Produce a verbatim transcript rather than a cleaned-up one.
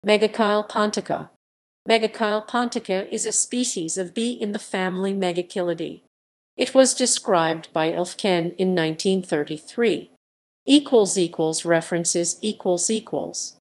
Megachile pontica. Megachile pontica is a species of bee in the family Megachilidae. It was described by Alfken in nineteen thirty-three. Equals equals references equals equals